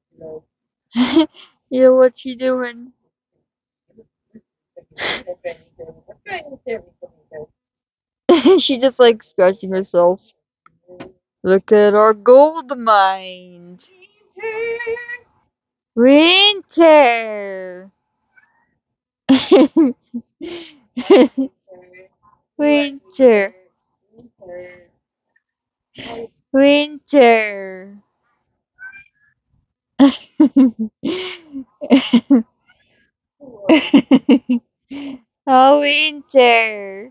Yeah, what she doing? She just like scratching herself. Look at our gold mine. Winter. Winter. Winter. Oh, winter.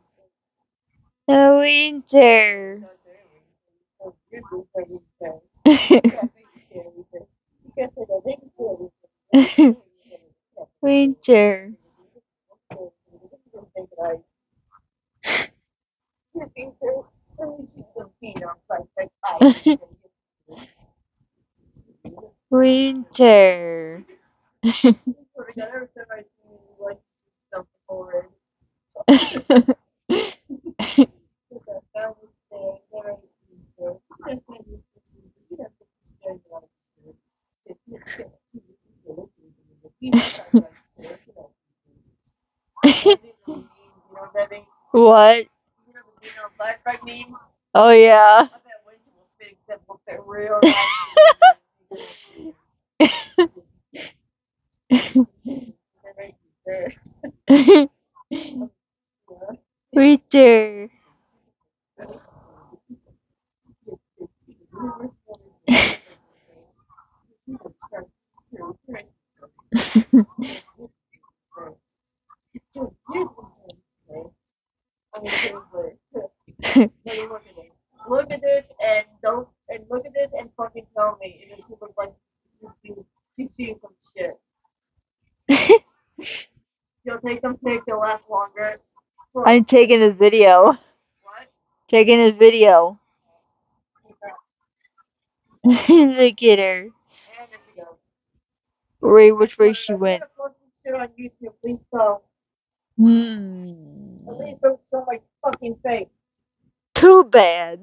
Oh, winter. Winter. Winter. What? Oh yeah. Winter. I'm taking this video. Taking this video. Look at her. Wait, which way she went? Hmm. Too bad.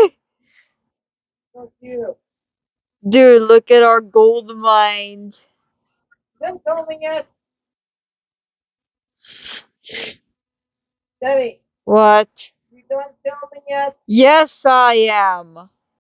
Dude, look at our gold mine. What? Yes, I am.